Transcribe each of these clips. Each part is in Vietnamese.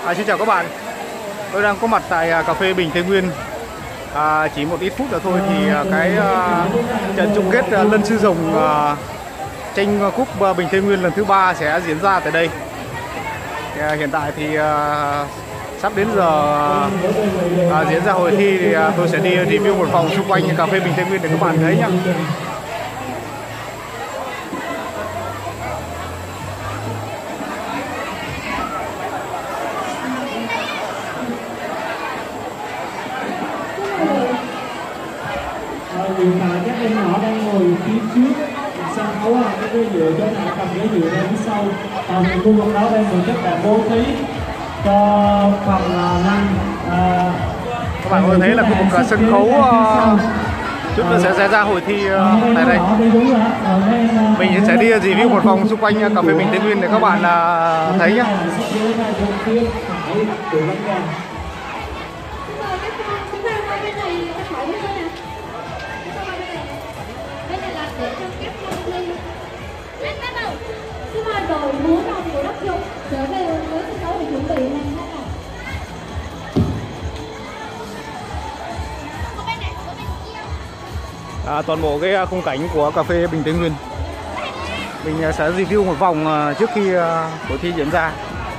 Xin chào các bạn. Tôi đang có mặt tại cà phê Bình Tây Nguyên. Chỉ một ít phút nữa thôi thì cái trận chung kết Lân Sư Rồng tranh cúp Bình Tây Nguyên lần thứ 3 sẽ diễn ra tại đây. Hiện tại thì sắp đến giờ diễn ra hội thi thì tôi sẽ đi review một vòng xung quanh cà phê Bình Tây Nguyên để các bạn thấy nhé. Hiện tại các em nhỏ đang ngồi phía trước sân khấu, cái ghế dựa chỗ nào cầm ghế dựa ra phía sau. Khu vực đó đang được các bạn bố trí cho phần năm. Các bạn có thấy là khu vực sân khấu chút nữa sẽ ra hội thi tại đây. Mình sẽ đi review một vòng xung quanh cà phê Bình Tây Nguyên để các bạn thấy nhé. Đội múa rồng của Đắc Dụng trở về với sân khấu để chuẩn bị này. Toàn bộ cái khung cảnh của cà phê Bình Tây Nguyên mình sẽ review một vòng trước khi hội thi diễn ra.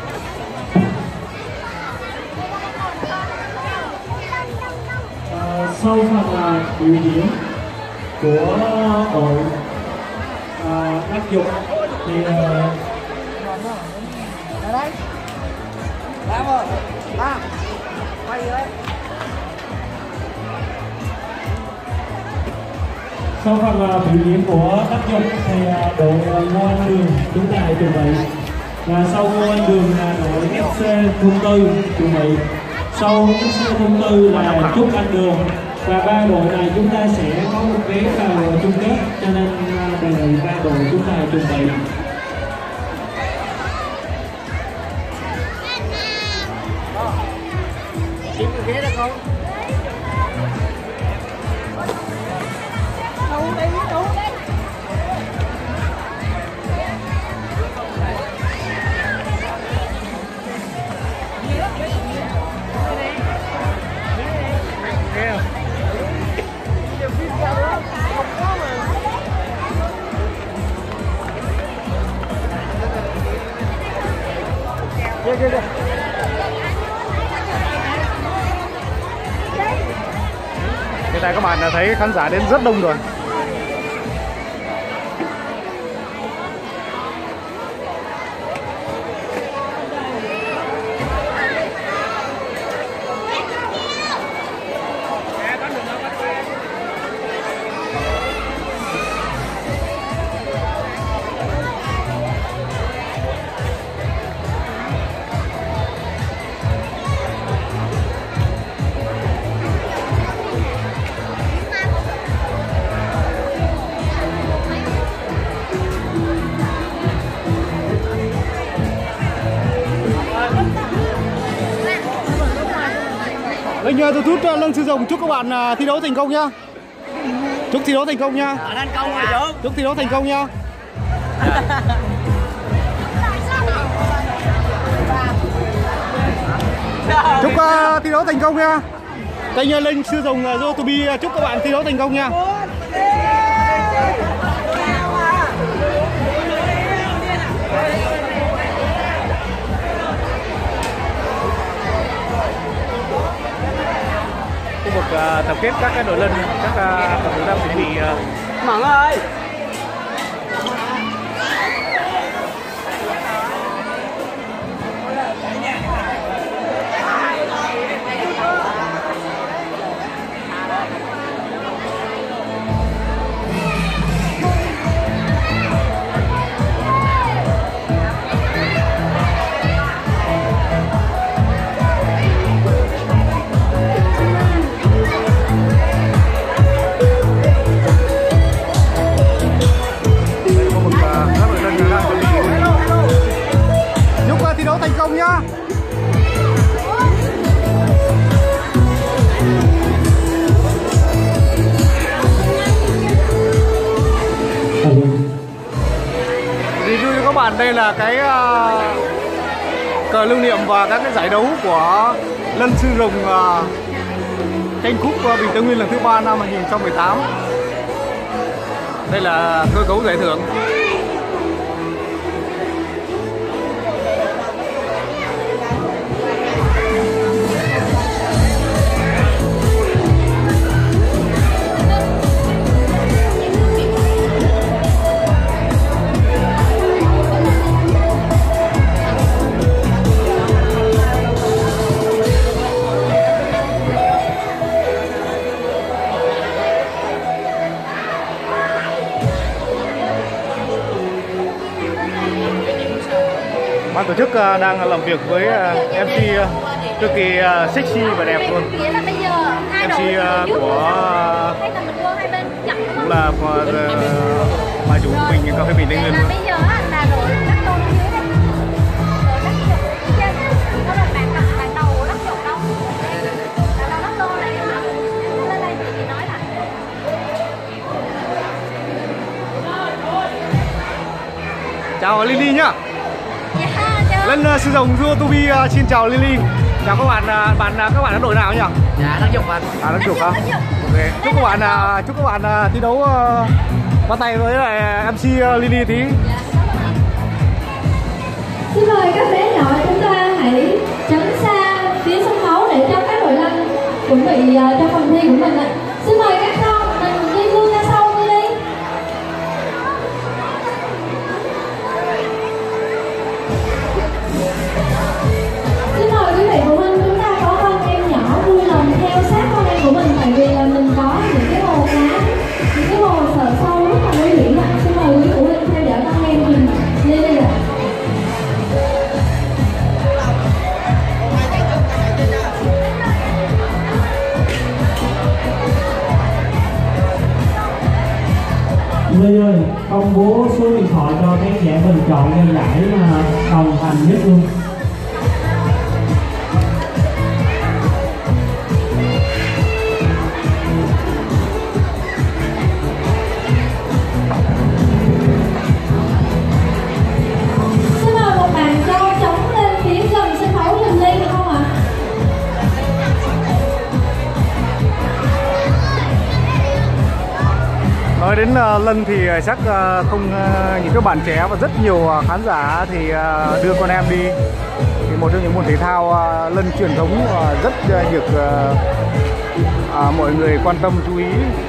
Sau phần biểu diễn của đội Đắc Dụng thì sau phần biểu diễn của Đắc Dụng thì đội Ngô Anh Đường chúng ta hãy chuẩn bị, và sau Ngô Anh Đường là đội FC Thôn Tư chuẩn bị, sau FC Thôn Tư là Trúc Anh Đường, và ba đội này chúng ta sẽ có một vé vào chung kết, cho nên đề nghị ba đội chúng ta chuẩn bị. Xin ghế được không? Đâu đi, đâu đi. Hiện tại các bạn đã thấy khán giả đến rất đông rồi. Linh tôi thút Lân Sư Rồng chúc các bạn thi đấu thành công nhá. Chúc thi đấu thành công nhá. Thành công rồi chú. Chúc thi đấu thành công nhá. Chúc thi đấu thành công nha. Kênh Lân Sư Rồng YouTube chúc các bạn thi đấu thành công nha. Khu vực tập kết các cái đội Lân, các đội đang chuẩn bị. Mận ơi. Thi đấu thành công nhá. Review cho các bạn, đây là cái cờ lưu niệm và các cái giải đấu của Lân Sư Rồng tranh cúp Bình Tây Nguyên lần thứ 3 năm 2018. Đây là cơ cấu giải thưởng. Ban tổ chức đang làm việc với MC cực kỳ sexy và đẹp luôn. MC của cũng là mà chủ mình cà phê Bình Tây Nguyên luôn. Chào Lily nhá. Lân Sư Rồng Vua Tubi xin chào Lily. Chào các bạn, các bạn ở đội nào nhỉ? Dạ, Đắc Dục anh. Đắc Dục hả? Ok. Chúc các bạn thi đấu bắt tay với lại MC Lily tí. Xin mời các bé nhỏ chúng ta hãy tránh xa phía sân khấu để cho các đội lân chuẩn bị cho phần thi của mình ạ. Xin mời các con mình đi luôn ra sau đi. Xin mời quý vị phụ huynh chúng ta có con em nhỏ vui lòng theo sát con em của mình, tại vì là mình có những cái hồ cá, những cái hồ sợ sâu rất là nguy hiểm ạ. Xin mời quý phụ huynh theo dõi con em mình lên đây ạ. Lê ơi, công bố số điện thoại cho các trẻ mình chọn em giải đồng hành nhất luôn. Xin mời một bạn cho trống lên phía gần sân khấu mình lên được không ạ? Nói đến Lân thì chắc không những các bạn trẻ và rất nhiều khán giả thì đưa con em đi. Thì một trong những môn thể thao Lân truyền thống rất được mọi người quan tâm chú ý.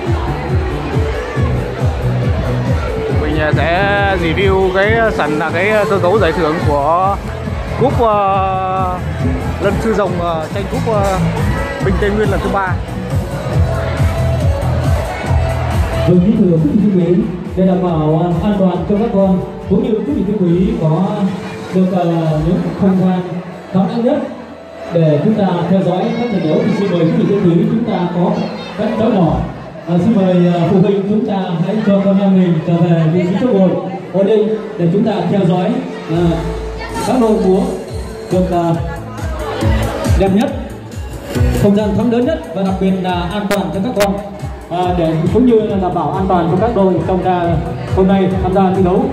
Mình sẽ review cái cơ cấu giải thưởng của cúp Lân Sư Rồng tranh cúp Bình Tây Nguyên lần thứ 3. Vâng, kính thưa quý vị thân mến, để đảm bảo an toàn cho các con cũng như quý vị thân quý có được những không gian thoáng đãng nhất để chúng ta theo dõi các trận đấu, thì xin mời quý vị thân quý chúng ta có các cháu nhỏ. Xin mời phụ huynh chúng ta hãy cho con em mình trở về vị trí chỗ ngồi ở đây để chúng ta theo dõi các đội múa được đẹp nhất, không gian thoáng lớn nhất và đặc biệt là an toàn cho các con. Để cũng như là đảm bảo an toàn cho các đội trong hôm nay tham gia thi đấu.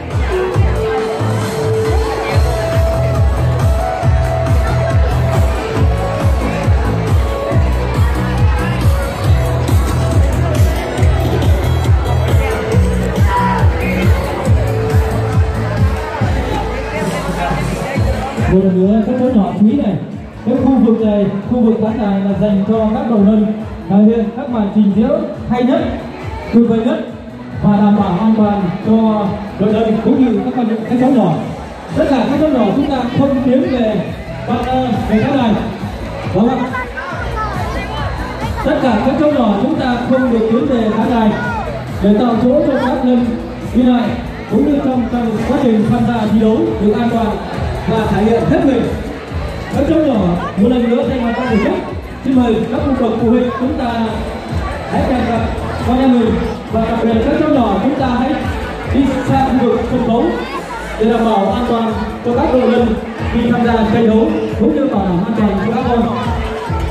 Một lần nữa các cháu nhỏ chú ý này, cái khu vực này, khu vực khán đài là dành cho các đội Lân thể hiện các màn trình diễn hay nhất, tuyệt vời nhất và đảm bảo an toàn cho đội Lân cũng như các cháu nhỏ. Tất cả các cháu nhỏ chúng ta không tiến về khán đài, đúng không? Tất cả các cháu nhỏ chúng ta không được tiến về khán đài để tạo chỗ cho các Lân đi lại cũng như trong quá trình tham gia thi đấu được an toàn và thể hiện hết mình. Các cháu nhỏ một lần nữa thay mặt ban tổ chức xin mời các bậc phụ huynh chúng ta hãy kèm cặp con em mình và đặc biệt các cháu nhỏ chúng ta hãy đi xa khu vực sân khấu để đảm bảo an toàn cho các đội Lân khi tham gia tranh đấu cũng như bảo đảm an toàn cho các con.